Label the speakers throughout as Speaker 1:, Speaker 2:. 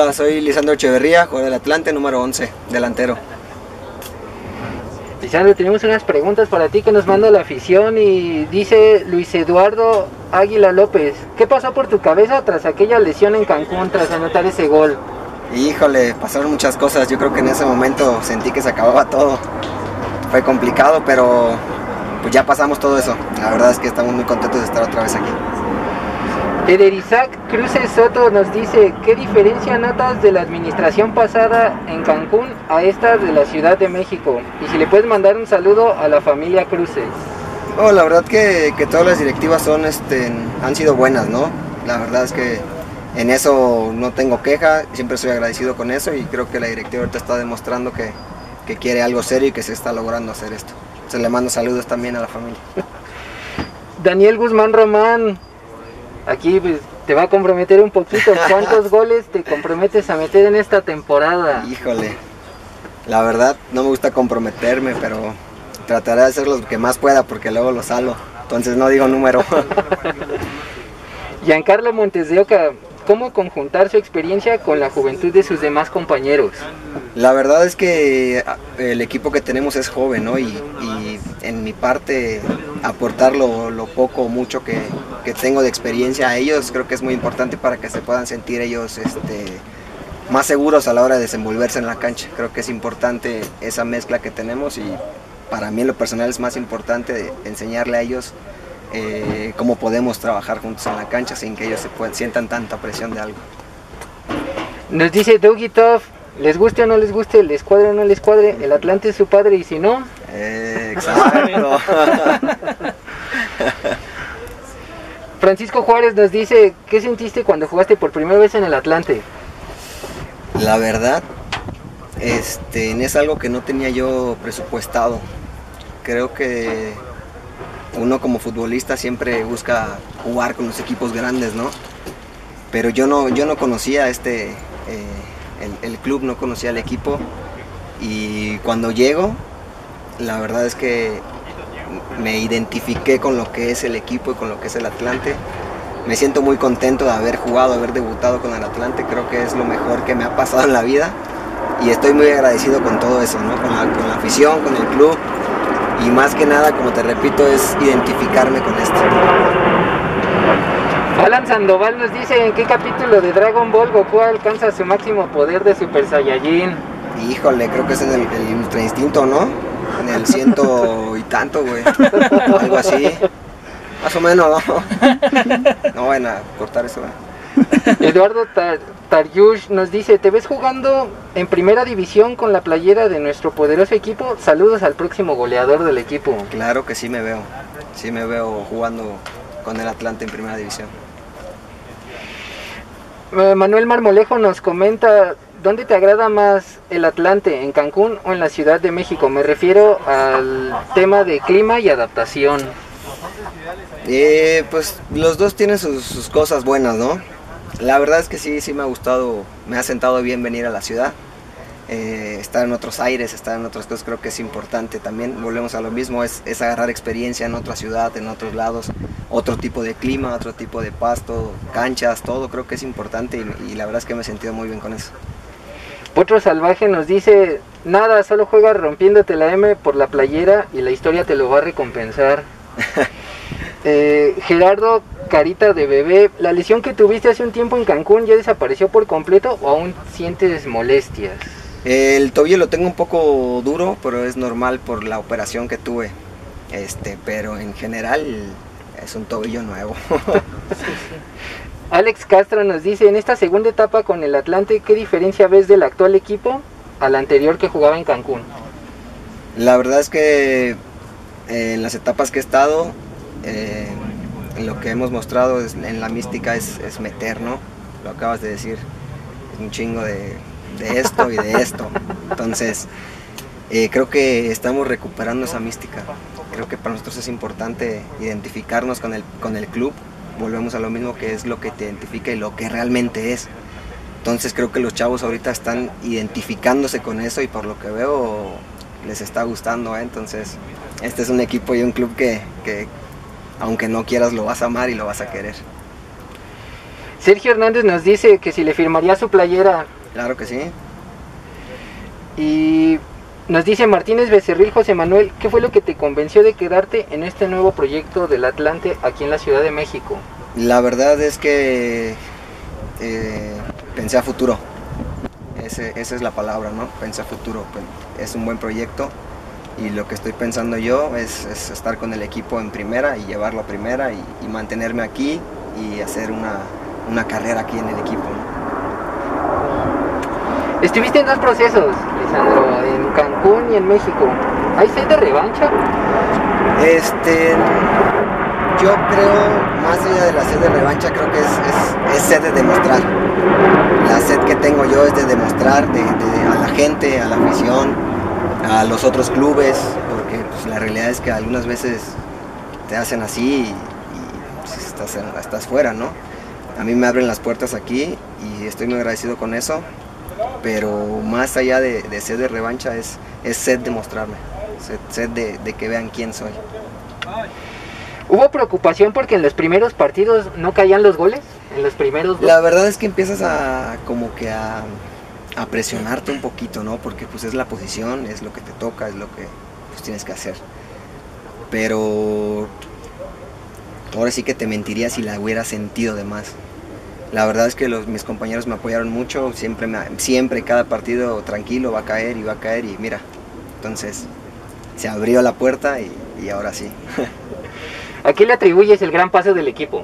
Speaker 1: Hola, soy Lisandro Echeverría, jugador del Atlante, número 11, delantero.
Speaker 2: Lisandro, tenemos unas preguntas para ti que nos manda la afición y dice Luis Eduardo Águila López, ¿qué pasó por tu cabeza tras aquella lesión en Cancún tras anotar ese gol?
Speaker 1: Híjole, pasaron muchas cosas, yo creo que en ese momento sentí que se acababa todo. Fue complicado, pero pues ya pasamos todo eso. La verdad es que estamos muy contentos de estar otra vez aquí.
Speaker 2: Ederizac Cruces Soto nos dice, ¿qué diferencia notas de la administración pasada en Cancún a esta de la Ciudad de México? Y si le puedes mandar un saludo a la familia Cruces.
Speaker 1: Oh, la verdad que todas las directivas han sido buenas, ¿no? La verdad es que en eso no tengo queja, siempre estoy agradecido con eso y creo que la directiva ahorita está demostrando que quiere algo serio y que se está logrando hacer esto. Se le mando saludos también a la familia.
Speaker 2: Daniel Guzmán Román, aquí pues, te va a comprometer un poquito. ¿Cuántos goles te comprometes a meter en esta temporada?
Speaker 1: Híjole, la verdad no me gusta comprometerme, pero trataré de hacer lo que más pueda porque luego lo salo. Entonces no digo número.
Speaker 2: Giancarlo Montes de Oca, ¿cómo conjuntar su experiencia con la juventud de sus demás compañeros?
Speaker 1: La verdad es que el equipo que tenemos es joven, ¿no? Y en mi parte aportar lo poco o mucho que tengo de experiencia a ellos creo que es muy importante para que se puedan sentir ellos más seguros a la hora de desenvolverse en la cancha. Creo que es importante esa mezcla que tenemos y para mí en lo personal es más importante enseñarle a ellos cómo podemos trabajar juntos en la cancha sin que ellos sientan tanta presión de algo.
Speaker 2: Nos dice Dougie Toff, les guste o no les guste, les cuadre o no les cuadre, el Atlante es su padre y si no...
Speaker 1: Exacto.
Speaker 2: Francisco Juárez nos dice, ¿qué sentiste cuando jugaste por primera vez en el Atlante?
Speaker 1: La verdad, es algo que no tenía yo presupuestado. Creo que uno como futbolista siempre busca jugar con los equipos grandes, ¿no? Pero yo no conocía el club, no conocía el equipo y cuando llego, la verdad es que me identifiqué con lo que es el equipo y con lo que es el Atlante. Me siento muy contento de haber jugado, haber debutado con el Atlante, creo que es lo mejor que me ha pasado en la vida y estoy muy agradecido con todo eso, ¿no? Con la afición, con el club y más que nada, como te repito, es identificarme con esto.
Speaker 2: Alan Sandoval nos dice, ¿en qué capítulo de Dragon Ball Goku alcanza su máximo poder de Super Saiyajin?
Speaker 1: Híjole, creo que es en el Ultra Instinto, ¿no? En el 100 y tanto, güey. Algo así. Más o menos, ¿no? No vayan a cortar eso, güey.
Speaker 2: Eduardo Taryush nos dice, ¿te ves jugando en primera división con la playera de nuestro poderoso equipo? Saludos al próximo goleador del equipo.
Speaker 1: Claro que sí me veo. Sí me veo jugando con el Atlante en primera división.
Speaker 2: Manuel Marmolejo nos comenta, ¿dónde te agrada más el Atlante, en Cancún o en la Ciudad de México? Me refiero al tema de clima y adaptación.
Speaker 1: Pues los dos tienen sus cosas buenas, ¿no? La verdad es que sí me ha gustado, me ha sentado bien venir a la ciudad. Estar en otros aires, estar en otras cosas creo que es importante también. Volvemos a lo mismo, es agarrar experiencia en otra ciudad, en otros lados, otro tipo de clima, otro tipo de pasto, canchas, todo creo que es importante y la verdad es que me he sentido muy bien con eso.
Speaker 2: Potro Salvaje nos dice, nada, solo juega rompiéndote la M por la playera y la historia te lo va a recompensar. Gerardo Carita de Bebé, ¿la lesión que tuviste hace un tiempo en Cancún ya desapareció por completo o aún sientes molestias?
Speaker 1: El tobillo lo tengo un poco duro, pero es normal por la operación que tuve. Pero en general es un tobillo nuevo.
Speaker 2: Alex Castro nos dice, en esta segunda etapa con el Atlante, ¿qué diferencia ves del actual equipo al anterior que jugaba en Cancún?
Speaker 1: La verdad es que en las etapas que he estado, lo que hemos mostrado en la mística es meter, ¿no? Lo acabas de decir, es un chingo de esto y de esto. Entonces, creo que estamos recuperando esa mística. Creo que para nosotros es importante identificarnos con el club. Volvemos a lo mismo, que es lo que te identifica y lo que realmente es. Entonces creo que los chavos ahorita están identificándose con eso y por lo que veo les está gustando, ¿eh? Entonces este es un equipo y un club que aunque no quieras lo vas a amar y lo vas a querer.
Speaker 2: Sergio Hernández nos dice que si le firmaría su playera.
Speaker 1: Claro que sí.
Speaker 2: Y nos dice Martínez Becerril José Manuel, ¿qué fue lo que te convenció de quedarte en este nuevo proyecto del Atlante aquí en la Ciudad de México?
Speaker 1: La verdad es que pensé a futuro. Esa es la palabra, ¿no? Pensé a futuro. Es un buen proyecto y lo que estoy pensando yo es estar con el equipo en primera y llevarlo a primera y mantenerme aquí y hacer una carrera aquí en el equipo, ¿no?
Speaker 2: Estuviste en dos procesos, Lisandro, en Cancún y en México. ¿Hay sed de revancha?
Speaker 1: Yo creo, más allá de la sed de revancha, creo que es sed de demostrar. La sed que tengo yo es de demostrar a la gente, a la afición, a los otros clubes, porque pues, la realidad es que algunas veces te hacen así y pues, estás fuera, ¿no? A mí me abren las puertas aquí y estoy muy agradecido con eso, pero más allá de sed de revancha es sed de mostrarme, sed de que vean quién soy.
Speaker 2: ¿Hubo preocupación porque en los primeros partidos no caían los goles? En los primeros dos.
Speaker 1: La verdad es que empiezas a presionarte un poquito, ¿no? Porque pues es la posición, es lo que te toca, es lo que pues, tienes que hacer. Pero ahora sí que te mentiría si la hubiera sentido de más. La verdad es que mis compañeros me apoyaron mucho, siempre cada partido tranquilo va a caer y mira, entonces se abrió la puerta y ahora sí.
Speaker 2: ¿A qué le atribuyes el gran paso del equipo?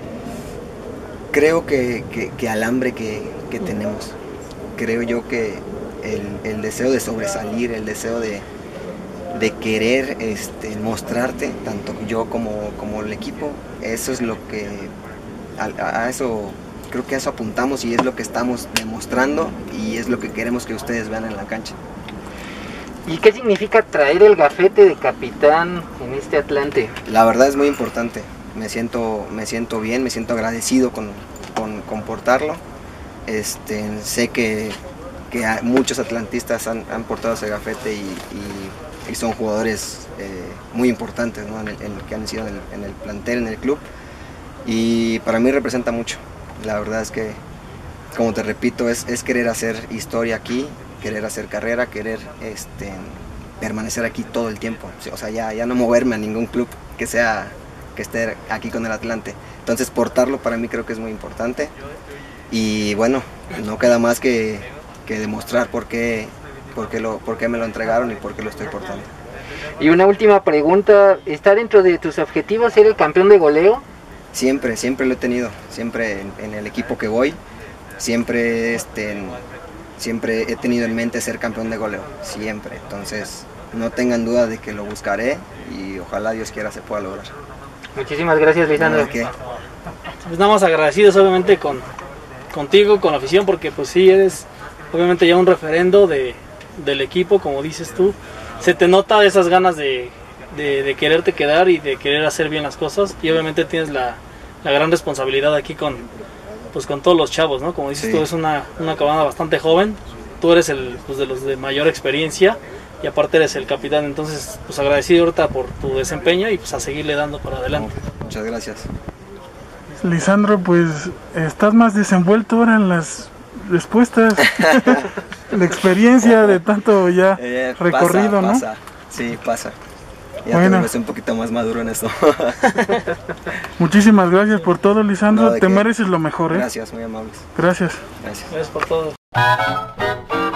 Speaker 1: Creo que al hambre que tenemos. Creo yo que el deseo de sobresalir, el deseo de querer mostrarte, tanto yo como el equipo, eso es lo que, a eso, creo que a eso apuntamos y es lo que estamos demostrando y es lo que queremos que ustedes vean en la cancha.
Speaker 2: ¿Y qué significa traer el gafete de capitán en este Atlante?
Speaker 1: La verdad es muy importante, me siento bien, me siento agradecido con portarlo. Sé que muchos atlantistas han portado ese gafete y son jugadores muy importantes, ¿no? que han sido en el plantel, en el club, y para mí representa mucho. La verdad es que, como te repito, es querer hacer historia aquí, querer hacer carrera, querer permanecer aquí todo el tiempo, o sea, ya no moverme a ningún club que esté aquí con el Atlante. Entonces portarlo para mí creo que es muy importante y bueno, no queda más que demostrar por qué me lo entregaron y por qué lo estoy portando.
Speaker 2: Y una última pregunta, ¿está dentro de tus objetivos ser el campeón de goleo?
Speaker 1: Siempre lo he tenido, siempre en el equipo que voy, siempre he tenido en mente ser campeón de goleo, siempre. Entonces no tengan duda de que lo buscaré y ojalá Dios quiera se pueda lograr.
Speaker 2: Muchísimas gracias, Lisandro.
Speaker 1: ¿De qué?
Speaker 3: Pues nada más agradecidos obviamente contigo, con la afición, porque pues sí eres obviamente ya un referendo del equipo, como dices tú. Se te nota esas ganas de quererte quedar y de querer hacer bien las cosas, y obviamente tienes la gran responsabilidad aquí con todos los chavos, ¿no? Como dices
Speaker 1: Sí.
Speaker 3: tú, es una cabana bastante joven, tú eres de los de mayor experiencia y aparte eres el capitán, entonces pues agradecido ahorita por tu desempeño y pues a seguirle dando para adelante.
Speaker 1: Muchas gracias.
Speaker 4: Lisandro, pues estás más desenvuelto ahora en las respuestas. La experiencia de tanto ya recorrido, ¿no?
Speaker 1: Pasa. Sí, pasa. Ya
Speaker 4: Bueno.
Speaker 1: tengo que ser un poquito más maduro en esto.
Speaker 4: Muchísimas gracias por todo, Lisandro.
Speaker 1: No, ¿de
Speaker 4: Te
Speaker 1: qué?
Speaker 4: mereces lo mejor, ¿eh?
Speaker 1: Gracias, muy amables.
Speaker 4: Gracias.
Speaker 1: Gracias.
Speaker 3: Gracias por todo.